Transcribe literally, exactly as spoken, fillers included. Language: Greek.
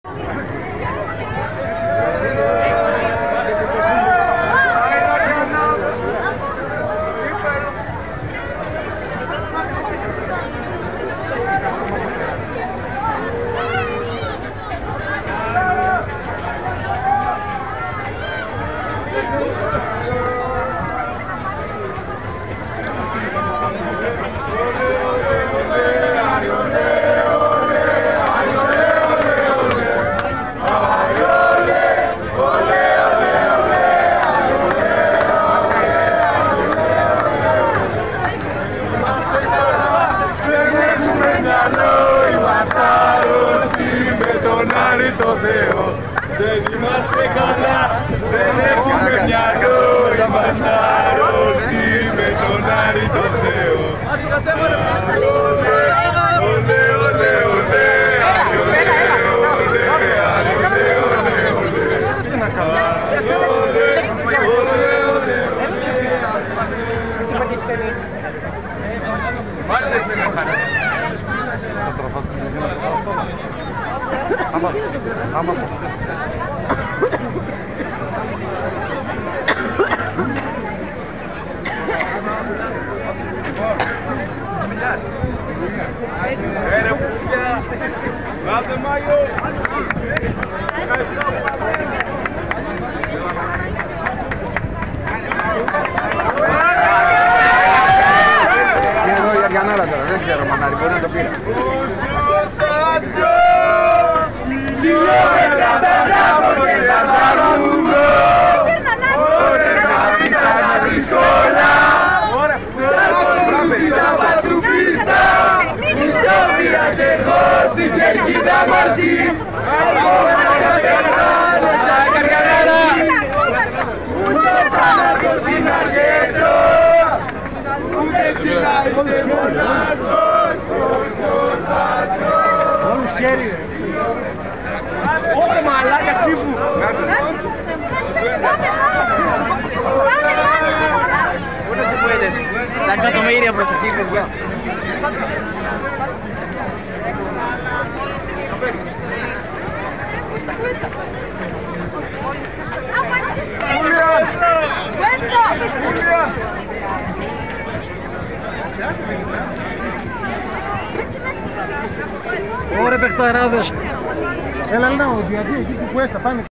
Το Θεό, δεν είμαστε καλά, δεν έχουμε μυαλό, είμαστε άρρωστοι με τον Άρη το Θεό. Ολέ, ολέ, ολέ, Άρη, ολέ, ολέ, Άρη, ολέ, ολέ, ολέ, βάλτε έτσι να χάρη. Άμα, άμα Έρε φουλιά, λάβτε μάγιο. Είναι εδώ η Αριανάρα τώρα, δεν ξέρω μανάρι, μπορεί να το πήρε. Χιλιόμετρα στα δράμω και θα παρούγω, ώρες άφησαν δύσκολα, σαν κολούμπι σαν πατουπίστα, η Σόβια και εγώ στην κερκίδα μαζί, ακόμα να κατεβάνω στα καρκανάρα, ούτε ο θάνατος είναι αρκετός, ούτε εσύ να είσαι μονάχος, όσο θα ζω. Όλους χέρι ρε. Ωρε μαλάκα σύμφου! Ούτε σε puedes. Τα εκατομμύρια προσοχή, παιδιά. Ωρε παιχταράδες. Έλα, έλα, γιατί εκεί που κουέστα πάνε.